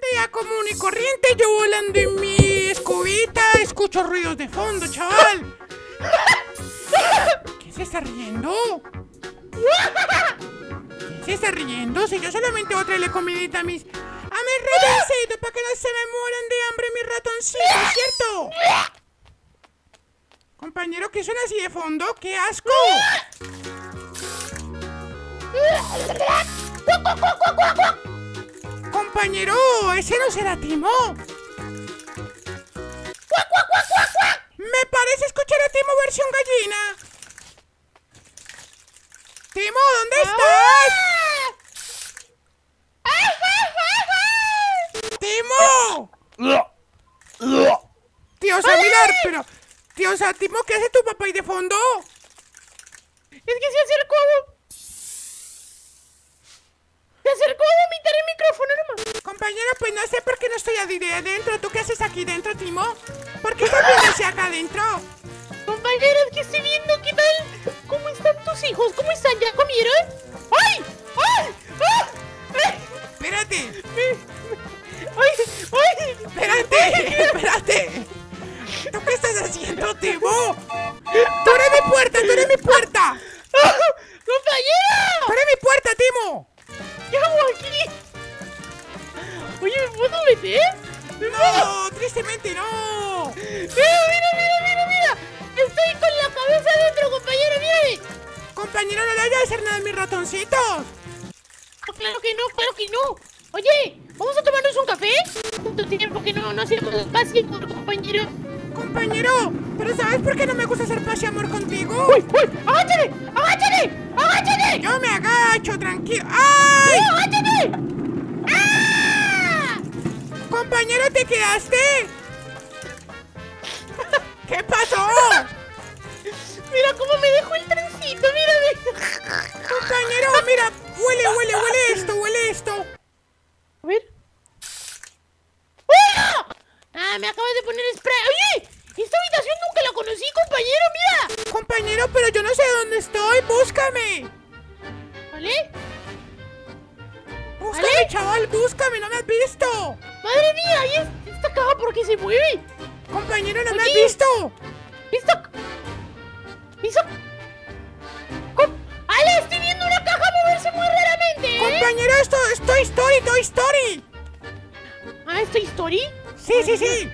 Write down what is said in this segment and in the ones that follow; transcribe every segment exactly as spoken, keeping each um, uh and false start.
Día común y corriente, yo volando en mi escobita, escucho ruidos de fondo, chaval. ¿Quién se está riendo? ¿Quién se está riendo? Si yo solamente voy a traerle comidita a mis... a mis ratoncitos para que no se me mueran de hambre mis ratoncitos, ¿cierto? Compañero, ¿qué suena así de fondo? ¡Qué asco! Compañero, ese no será Timo. Me parece escuchar a Timo versión gallina. Timo, ¿dónde estás? ¡Timo! Tío Samilar, pero... Tío Timo, ¿qué hace tu papá ahí de fondo? Es que se acercó. Se acercó a vomitar el micrófono nomás. Compañero, pues no sé por qué no estoy ahí de adentro. ¿Tú qué haces aquí dentro, Timo? ¿Por qué estás viendo hacia acá adentro? Compañero, es que estoy viendo qué tal. ¿Cómo están tus hijos? ¿Cómo están? ¿Ya comieron? ¡Ay! ¡Ay! ¡Ay! Espérate. ¡Ay! ¡Ay! Espérate, espérate. ¿Tú qué estás haciendo, Timo? ¡Tú eres mi puerta! ¡Tú eres mi puerta! ¡Compañero! ¡Tú eres mi puerta, Timo! ¿Qué hago aquí? Oye, ¿me puedo meter? ¿Me ¡No! puedo? ¡Tristemente no! ¡Mira, mira, mira, mira, mira! ¡Estoy con la cabeza adentro, compañero! ¡Mírame! Compañero, no le vayas a hacer nada a mis ratoncitos. No, claro que no, claro que no. Oye, ¿vamos a tomarnos un café? Tanto tiempo que no, no hacemos espacio, compañero. Compañero, ¿pero sabes por qué no me gusta hacer paz y amor contigo? ¡Uy, uy! ¡Agáchate! ¡Agáchate! ¡Agáchate! Yo me agacho, tranquilo. ¡Ay! ¡No, agáchate! ¡Ah! Compañero, ¿te quedaste? ¿Qué pasó? Mira cómo me dejó el trencito, mírame. Compañero, mira, huele, huele, huele esto, huele esto. A ver. ¡Oh! Ah, me acabas de poner spray. ¡Oye! Esta habitación nunca la conocí, compañero, mira. Compañero, pero yo no sé dónde estoy, búscame. ¿Vale? Búscame, ¿Vale? chaval, búscame, no me has visto. Madre mía, ¿y es- esta caja por qué se mueve? Compañero, no me Oye. has visto. ¿Esta? ¿Esta? ¿Cómo? ¡Ale, estoy viendo una caja moverse muy raramente! ¿eh? Compañero, esto es Toy Story, Toy Story. ¿Ah, esta Story? Sí, sí, sí.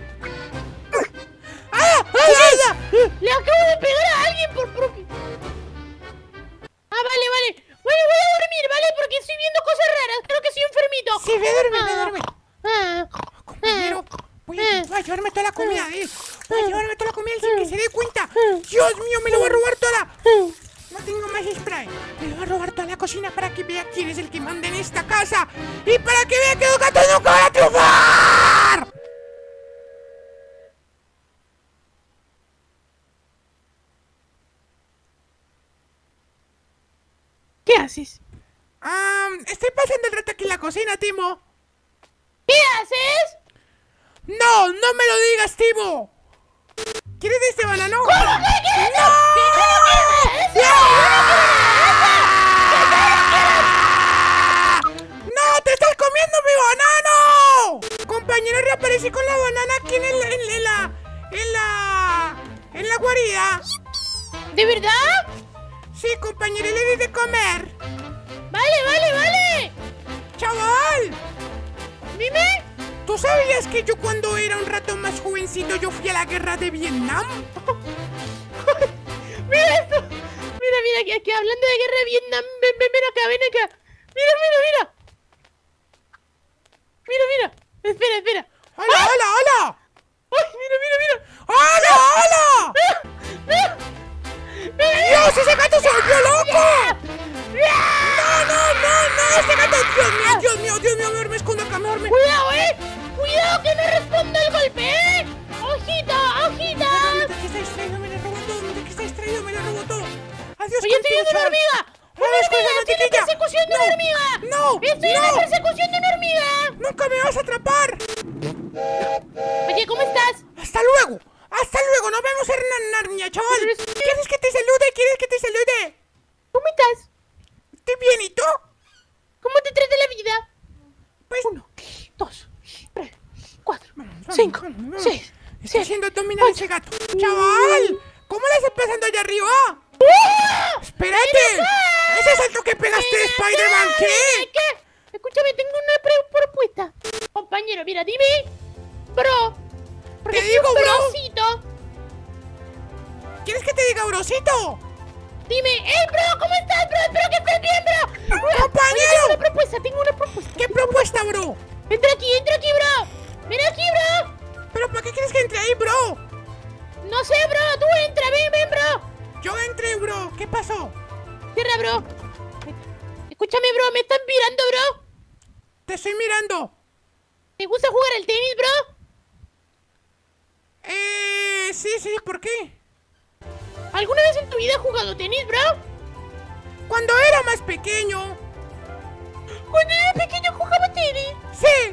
¡Ah! ¡Ah! Le acabo de pegar a alguien por propio. Ah, vale, vale. Bueno, voy a dormir, ¿vale? Porque estoy viendo cosas raras. Creo que estoy enfermito. Sí, ve a dormir, ve a Ah, dormir. ah, Compañero, voy a, ah, voy a llevarme toda la comida de él. Voy a llevarme toda la comida de él sin que se dé cuenta. Dios mío, me lo va a robar toda. No tengo más spray. Me lo va a robar toda la cocina para que vea quién es el que manda en esta casa. Y para que vea que los gatos nunca van a triunfar. ¿Qué haces? Ah, estoy pasando el rato aquí en la cocina, Timo. ¿Qué haces? No, no me lo digas, Timo. ¿Quieres de este banano? ¿Cómo que quieres? ¡No! ¡Que yo no quiero eso! ¡No! ¡Te estás comiendo mi banano! Compañero, reaparecí con la banana aquí en, el, en, en la... En la... En la guarida. ¿De verdad? Sí, compañero, y le di de comer. Vale, vale, vale. ¡Chaval! Dime. ¿Tú sabías que yo cuando era un rato más jovencito yo fui a la guerra de Vietnam? Mira esto. Mira, mira, aquí, aquí hablando de guerra de Vietnam. Ven, ven, ven acá, ven acá. Mira, mira, mira. Mira, mira. Espera, espera. ¡Hola, hola, hola! ¡Ay, mira, mira, mira! ¡Hola, hola! ¡Dios, ese gato se volvió loco! ¡No, no, no, no! ¡Este gato! ¡Dios mío, Dios mío, Dios mío! Mejor me escondo acá, mejor me... ¡Cuidado, eh! ¡Cuidado que no responda el golpe, eh! ¡Ojita, ojita! ¿De qué está distraído? Me lo robó todo. ¿De qué está distraído? Me lo robó todo. Adiós, Oye, estoy viendo una hormiga. ¡Una Adiós, hormiga! con ¡Estoy en la mantequilla. persecución de una No, hormiga! no, ¡Estoy en la no. persecución de una hormiga! ¡Nunca me vas a atrapar! Oye, ¿cómo estás? ¡Hasta luego! ¡Hasta luego! ¡Nos vemos en Narnia, chaval! Pero es que- ¿Quieres que te salude? ¿Quieres que te salude? ¿Cómo estás? Estoy bien, ¿y tú? ¿Cómo te trata la vida? Pues... Uno, dos, cinco, seis, Está siete, haciendo abdominales ese gato. ¡Chaval! ¿Cómo la estás pasando allá arriba? ¡Oh! ¡Espérate! ¿Ese salto que pegaste de Spider-Man qué? ¿Qué? Escúchame, tengo una pre- propuesta. Compañero, mira, dime. Bro. Porque Te soy digo, un bro. brocito. ¿Quieres que te diga brosito? Dime, ¡hey, bro! ¿Cómo estás, bro? Espero que estés bien, bro. Bro, ¡Compañero! oye, tengo una propuesta, tengo una propuesta. ¿Qué propuesta, bro? Entra aquí, entra aquí, bro. Ven aquí, bro. ¿Pero para qué quieres que entre ahí, bro? No sé, bro. Tú entra, ven, ven, bro. Yo entré, bro. ¿Qué pasó? Cierra, bro. Escúchame, bro. Me están mirando, bro. Te estoy mirando. ¿Te gusta jugar al tenis, bro? Eh... Sí, sí, ¿por qué? ¿Alguna vez en tu vida has jugado tenis, bro? Cuando era más pequeño. Cuando era pequeño jugaba tenis. Sí.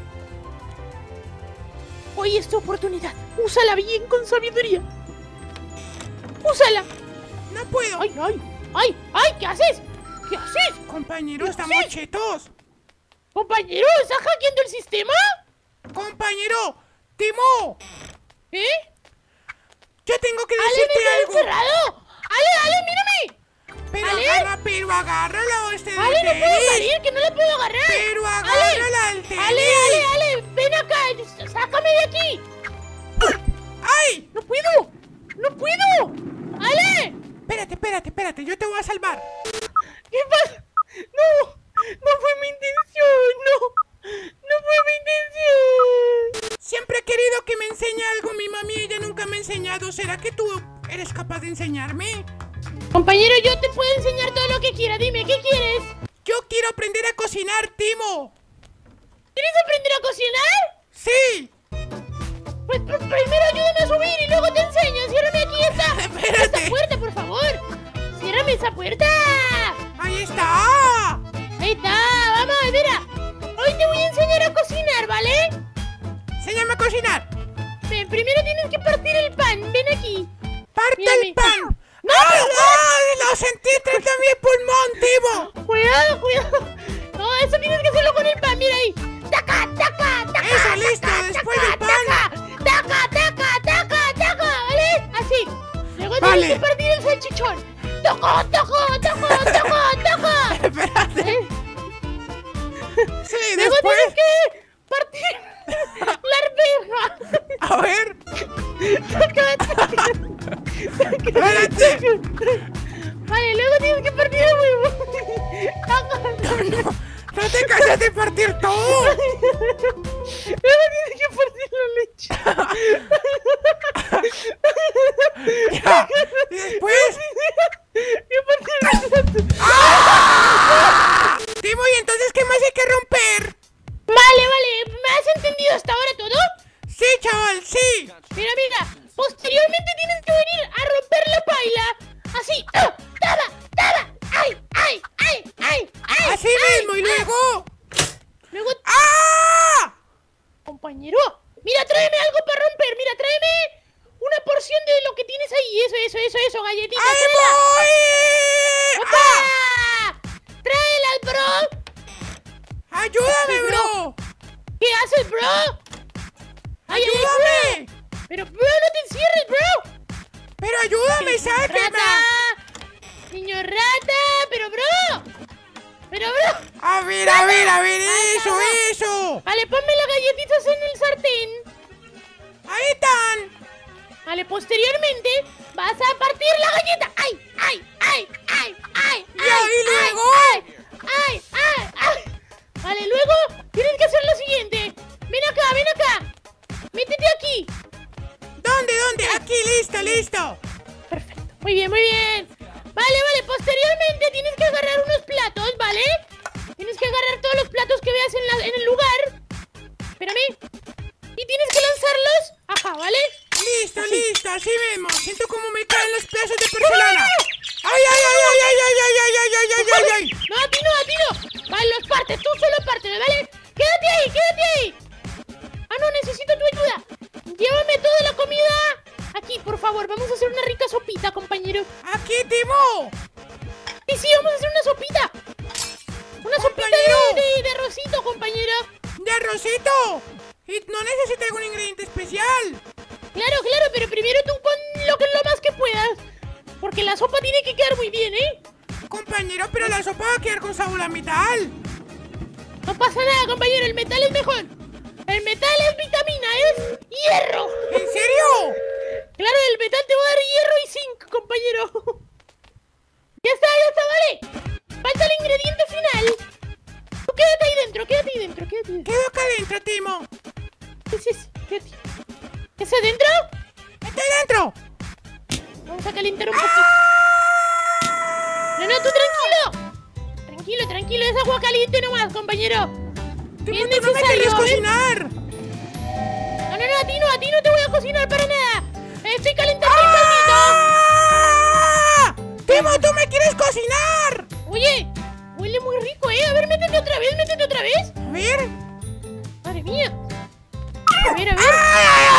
Hoy es tu oportunidad. Úsala bien con sabiduría. Úsala. No puedo. ¡Ay, ay! ¡Ay, ay! ¿Qué haces? ¿Qué haces? Compañero, ¿Qué estamos haces? chetos. Compañero, ¿estás hackeando el sistema? Compañero, Timo. ¿Eh? Yo tengo que ¡Ale, me decirte quedé algo. encerrado! ¡Ale, Ale, mírame! Pero Ale. agarra, pero agárrala este del ¡Ale, no puedo tenis. salir! ¡Que no la puedo agarrar! Pero ¡Ale! agárrala al tenis. ¡Ale, Ale, Ale! ¡Ven acá! ¡Sácame de aquí! ¡Ay! ¡No puedo! ¡No puedo! ¡Ale! Espérate, espérate, espérate. Yo te voy a salvar. ¿Qué pasa? ¡No! ¡No fue mi intención! ¡No! ¡No fue mi intención! Siempre he querido que me enseñe algo mi mami. Ella nunca me ha enseñado. ¿Será que tú eres capaz de enseñarme? Compañero, yo te puedo enseñar todo lo que quiera. Dime, ¿qué quieres? Yo quiero aprender a cocinar, Timo. ¿Quieres aprender a cocinar? Sí. Pues pr- primero ayúdame a subir y luego te enseño. Ciérrame aquí esta, Espérate. esta puerta, por favor. Ciérrame esa puerta. Ahí está. Ahí está, vamos, mira. Hoy te voy a enseñar a cocinar, ¿vale? Enséñame a cocinar. Ven, primero tienes que partir el pan. Ven aquí. Parte Mírame. el pan. No, ¡Ay, pero- ay! ¡Lo sentiste en mi pulmón, Timo! Cuidado, cuidado. No, eso tienes que hacerlo con el pan. Mira ahí. ¡Taca, taca, taca! Eso, listo, taca, después taca, del pan. ¡Taca, taca, taca, taca! ¿Vale? Así. Luego Vale. tienes que partir el salchichón. ¡Toco, toco, toco, toco, toco! Espérate. ¿Eh? Sí, Luego después. tienes que partir la arveja. A ver. Taca, taca. Espérate. Vale, luego tienes que partir el huevo. Taca, taca. No, no te cansas de partir todo. Luego tienes que partir la leche. Ya. Y después. Que partir la ¡Ah! Timo, ¿y entonces qué más hay que romper? Vale, vale. ¿Me has entendido hasta ahora todo? Sí, chaval, sí. Mira, mira. Posteriormente tienes que venir a romper la paila. Así. ¡Ah! ¡Taba! ¡Taba! ¡Ay! ¡Ay! ¡Ay! ¡Ay! ¡Ay! Así ay, mismo, y ay. luego. Luego, ¡Ah! compañero. Mira, tráeme algo para romper. Mira, tráeme una porción de lo que tienes ahí. Eso, eso, eso, eso. Galletita. ¡Ahí tráela. voy! ¡Opa! ¡Ah! ¡Tráela, bro! ¡Ayúdame, bro! ¿Qué haces, bro? Ay, ay, ¡Ayúdame! bro. Pero, bro, no te encierres, bro. ¡Pero ayúdame, sáqueme! ¡Rata! ¡Niño rata! ¡Pero, bro! ¡Pero, bro! A ver, a ver, a ver, eso, eso. Vale, ponme las galletitas en el sartén. Ahí están. Vale, posteriormente vas a partir la galleta. ¡Ay, ay, ay, ay, ay! ¿Y ay, ahí luego? ¡Ay, ay, ay, ay! Vale, luego tienes que hacer lo siguiente. Ven acá, ven acá. Métete aquí. ¿Dónde, dónde? Aquí, listo, listo. Perfecto. Muy bien, muy bien. Vale, vale. Posteriormente tienes que agarrar unos platos, ¿vale? Tienes que agarrar todos los platos que veas en, la, en el lugar. Espérame. Y tienes que lanzarlos acá, ¿vale? Listo, listo, así mismo. Siento como me caen los pedazos de porcelana. ¡Ay, ay, ay, ay, ay, ay, ay, ay, ay, ay, ay, ay, ay! No, a ti no, a ti no. Vale, los partes. Tú solo pártelo, ¿vale? Quédate ahí, quédate ahí. Ah, no, necesito tu ayuda. Llévame toda la comida aquí, por favor. Vamos a hacer una rica sopita, compañero. ¡Aquí, Timo! Sí, sí, vamos a hacer una sopita. Una sopita Compañero. de, de, de arrocito, compañero. ¿De arrocito? Y no necesita algún ingrediente especial. Claro, claro, pero primero tú pon lo, que, lo más que puedas. Porque la sopa tiene que quedar muy bien, ¿eh? Compañero, pero la sopa va a quedar con sabor a metal. No pasa nada, compañero, el metal es mejor. El metal es vitamina, es hierro. ¿En serio? Claro, el metal te va a dar hierro y zinc, compañero. Ya está, ya está, vale. Falta el ingrediente final. Tú quédate ahí dentro, quédate ahí dentro, quédate ahí dentro. Quedo acá adentro, Timo. ¿Qué es eso? Quédate. ¿Qué es adentro? ¡Estoy dentro! Vamos a calentar un poquito. No, no, tú tranquilo. Tranquilo, tranquilo, es agua caliente nomás, compañero. Timo, Bien tú no me necesario, querías ¿eh? cocinar. No, no, no, a ti no, a ti no te voy a cocinar para nada. Estoy calentando el ¡Ah! ¡Timo, tú me quieres cocinar! caldito. Oye, huele muy rico, ¿eh? A ver, métete otra vez, métete otra vez. A ver. Madre mía. A ver, a ver. ¡Ah!